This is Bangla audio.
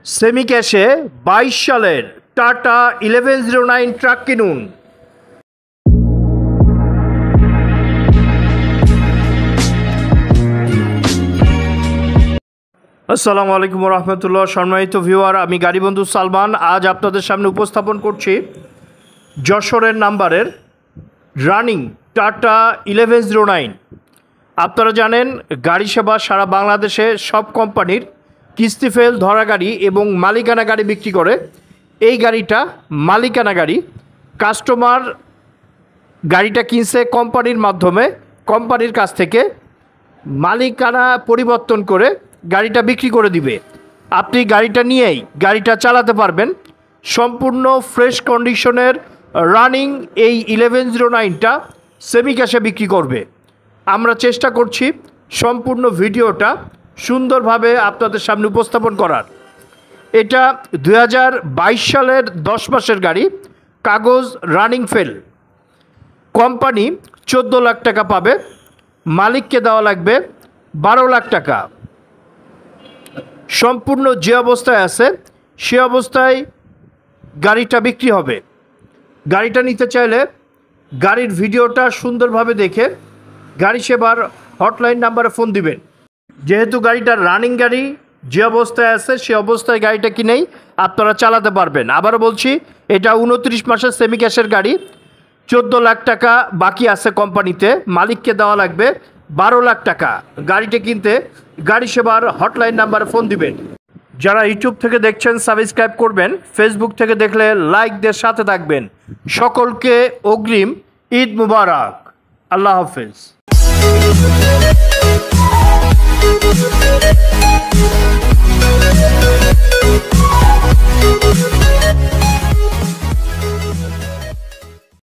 সেমি ক্যাশে 22 সালের টাটা 1109 ট্রাক কিনুন। আসসালামু আলাইকুম রহমতুল্লাহ। সম্মানিত ভিউয়ার, আমি গাড়ি বন্ধু সালমান আজ আপনাদের সামনে উপস্থাপন করছি যশোরের নাম্বারের রানিং টাটা 1109। আপনারা জানেন গাড়ি সেবা সারা বাংলাদেশে সব কোম্পানির কিস্তি ফেল ধরা গাড়ি এবং মালিকানা গাড়ি বিক্রি করে। এই গাড়িটা মালিকানা গাড়ি। কাস্টমার গাড়িটা কিনছে কোম্পানির মাধ্যমে, কোম্পানির কাছ থেকে মালিকানা পরিবর্তন করে গাড়িটা বিক্রি করে দিবে। আপনি গাড়িটা নিয়েই গাড়িটা চালাতে পারবেন। সম্পূর্ণ ফ্রেশ কন্ডিশনের রানিং এই 1109টা সেমি ক্যাশে বিক্রি করবে। আমরা চেষ্টা করছি সম্পূর্ণ ভিডিওটা সুন্দরভাবে আপনাদের সামনে উপস্থাপন করার। এটা 2022 সালের 10 মাসের গাড়ি, কাগজ রানিং ফেল। কোম্পানি 14 লাখ টাকা পাবে, মালিককে দেওয়া লাগবে 12 লাখ টাকা। সম্পূর্ণ যে অবস্থায় আছে সে অবস্থায় গাড়িটা বিক্রি হবে। গাড়িটা নিতে চাইলে গাড়ির ভিডিওটা সুন্দরভাবে দেখে গাড়ি সেবার হটলাইন নাম্বারে ফোন দিবেন। যেহেতু গাড়িটা রানিং গাড়ি, যে অবস্থায় আছে সে অবস্থায় গাড়িটা কিনেই আপনারা চালাতে পারবেন। আবারও বলছি, এটা 29 মাসের সেমি ক্যাশের গাড়ি। 14 লাখ টাকা বাকি আছে কোম্পানিতে, মালিককে দেওয়া লাগবে 12 লাখ টাকা। গাড়িটা কিনতে গাড়ি সেবার হটলাইন নাম্বারে ফোন দিবেন। যারা ইউটিউব থেকে দেখছেন সাবস্ক্রাইব করবেন, ফেসবুক থেকে দেখলে লাইক দিয়ে সাথে থাকবেন। সকলকে অগ্রিম ঈদ মুবারক। আল্লাহ হাফেজ।